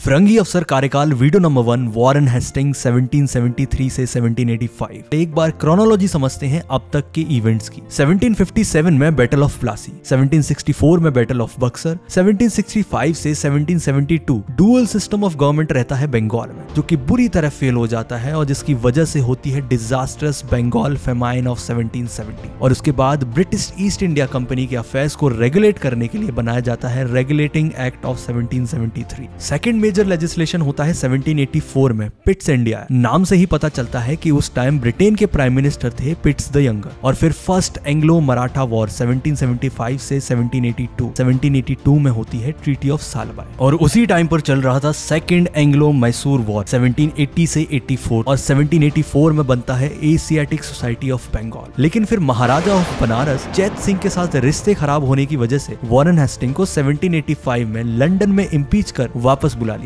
फिरंगी अफसर कार्यकाल video number 1 Warren Hastings 1773 से 1785। एक बार क्रोनोलॉजी समझते हैं अब तक के इवेंट्स की। 1757 में बैटल ऑफ प्लासी, 1764 में बैटल ऑफ बक्सर, 1765 से 1772 डुअल सिस्टम ऑफ गवर्नमेंट रहता है बंगाल में, जो कि बुरी तरह फेल हो जाता है और जिसकी वजह से होती है डिजास्टर्स बंगाल फेमाइन ऑफ 1770। और उसके बाद ब्रिटिश ईस्ट इंडिया कंपनी के अफेयर्स को रेगुलेट करने के लिए बनाया जाता है regulating act of 1773। Second major legislation होता है 1784 में, पिट्स इंडिया। नाम से ही पता चलता है कि उस टाइम ब्रिटेन के प्राइम मिनिस्टर थे पिट्स द यंगर। और फिर फर्स्ट एंग्लो मराठा वॉर 1775 से 1782 में होती है ट्रीटी ऑफ सालबाई। और उसी टाइम पर चल रहा था सेकंड एंग्लो मैसूर वॉर 1780 से 84 और 1784 में बनता है एशियाटिक सोसाइटी ऑफ बंगाल। लेकिन फिर महाराजा ऑफ बनारस चैत सिंह के साथ रिश्ते खराब होने की वजह से वॉरेन हेस्टिंग को 1785 में लंदन में इम्पीच कर वापस बुला लिया।